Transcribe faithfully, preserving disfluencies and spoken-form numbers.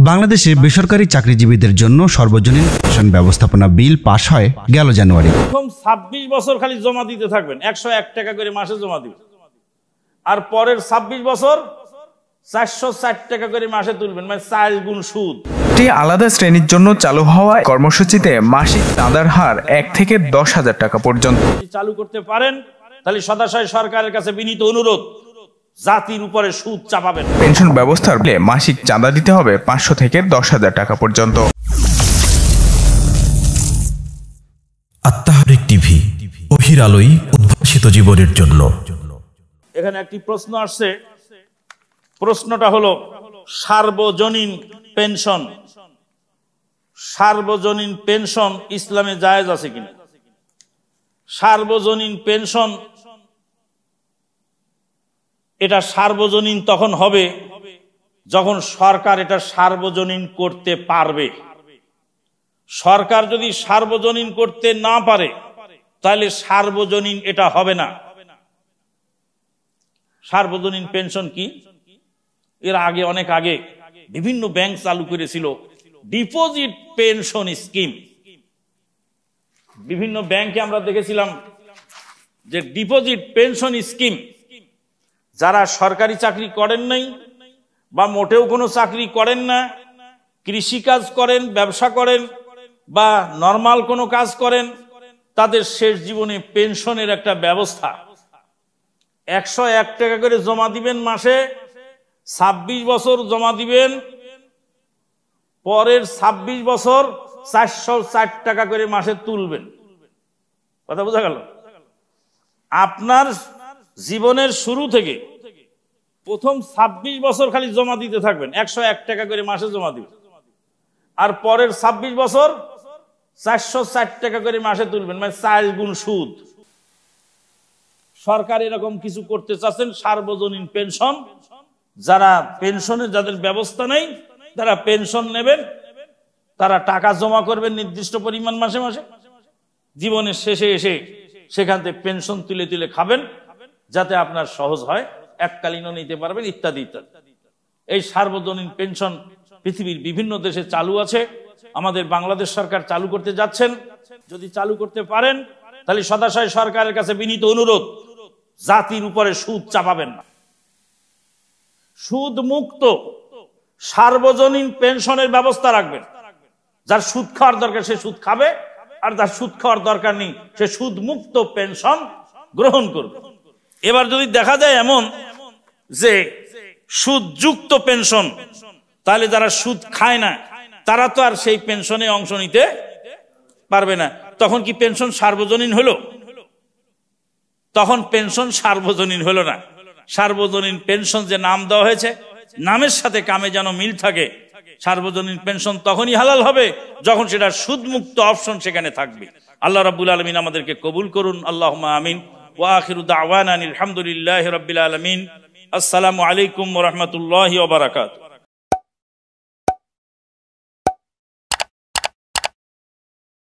বাংলাদেশে বেসরকারি চাকরিজীবীদের জন্য সর্বজনীন পেনশন ব্যবস্থাপনা বিল পাস হয় গেল জানুয়ারি। প্রথম ছাব্বিশ বছর খালি জমা দিতে থাকবেন, একশো এক টাকা করে মাসে জমা দিবেন, আর পরের ছাব্বিশ বছর চারশো ষাট টাকা করে মাসে তুলবেন, মানে চার গুণ সুদ। একটি আলাদা শ্রেণীর জন্য চালু হওয়া কর্মসূচিতে মাসিক চাঁদার হার এক থেকে দশ হাজার টাকা পর্যন্ত চালু করতে পারেন তাহলে সদাশয় সরকারের কাছে বিনীত অনুরোধ, জাতির উপরে সুদ চাপাবেন। পেনশন ব্যবস্থার মাসিক চাঁদা দিতে হবে পাঁচশো থেকে দশ হাজার টাকা পর্যন্ত। আত্মাহারিক টিভি, অভির আলোয় উদ্ভাসিত জীবনের জন্য। এখানে একটি প্রশ্ন আসছে, প্রশ্নটা হলো সার্বজনীন পেনশন সার্বজনীন পেনশন ইসলামে জায়েজ আছে কিনা। সার্বজনীন পেনশন এটা সার্বজনীন তখন হবে যখন সরকার এটা সার্বজনীন করতে পারবে। সরকার যদি সার্বজনীন করতে না পারে তাহলে সার্বজনীন এটা হবে না। সার্বজনীন পেনশন কি? এর আগে অনেক আগে বিভিন্ন ব্যাংক চালু করেছিল ডিপোজিট পেনশন স্কিম। বিভিন্ন ব্যাংকে আমরা দেখেছিলাম যে ডিপোজিট পেনশন স্কিম, যারা সরকারি চাকরি করেন নাই বা মোটেও কোনো চাকরি করেন না, কৃষিকাজ করেন, ব্যবসা করেন বা নর্মাল কোনো কাজ করেন, তাদের শেষ জীবনে পেনশনের একটা ব্যবস্থা। একশো এক টাকা করে জমা দিবেন মাসে, ছাব্বিশ বছর জমা দিবেন, পরের ছাব্বিশ বছর চারশো ষাট টাকা করে মাসে তুলবেন। কথা বোঝা গেল? আপনার জীবনের শুরু থেকে প্রথম ছাব্বিশ বছর খালি জমা দিতে থাকবেন, একশো এক টাকা করে মাসে জমা দিবেন, আর পরের ছাব্বিশ বছর চারশো ষাট টাকা করে মাসে তুলবেন, মানে চার গুণ সুদ। সরকার এরকম কিছু করতে চাচ্ছেন, সার্বজনীন পেনশন। যারা পেনশনের যাদের ব্যবস্থা নেই তারা পেনশন নেবেন, তারা টাকা জমা করবেন নির্দিষ্ট পরিমাণ মাসে মাসে, জীবনের শেষে এসে সেখান থেকে পেনশন তুলে তুলে খাবেন, যাতে আপনার সহজ হয়, এককালীনও নিতে পারবেন, ইত্যাদি ইত্যাদি। এই সার্বজনীন পেনশন পৃথিবীর বিভিন্ন দেশে চালু আছে, আমাদের বাংলাদেশ সরকার চালু করতে যাচ্ছেন। যদি চালু করতে পারেন তাহলে সদাশয় সরকারের কাছে বিনীত অনুরোধ, জাতির উপরে সুদ চাপাবেন না। সুদ মুক্ত সার্বজনীন পেনশনের ব্যবস্থা রাখবেন। যার সুদ খাওয়ার দরকার সে সুদ খাবে, আর যার সুদ খাওয়ার দরকার নেই সে সুদ মুক্ত পেনশন গ্রহণ করবে। এবার যদি দেখা যায় এমন যে সুদযুক্ত পেনশন, তাহলে যারা সুদ খায় না তারা তো আর সেই পেনশনে অংশ নিতে পারবে না। তখন কি পেনশন সার্বজনীন হলো? তখন পেনশন সার্বজনীন হলো না। সার্বজনীন পেনশন যে নাম দেওয়া হয়েছে, নামের সাথে কামে যেন মিল থাকে। সার্বজনীন পেনশন তখনই হালাল হবে যখন সেটা সুদমুক্ত অপশন সেখানে থাকবে। আল্লাহ রাব্বুল আলামিন আমাদেরকে কবুল করুন, আল্লাহুম্মা আমিন। ওয়া আখিরু দাওয়ানা আলহামদুলিল্লাহি রাব্বিল আলামিন। আসসালামু আলাইকুম ওয়া রাহমাতুল্লাহি ওয়া বারাকাতুহু।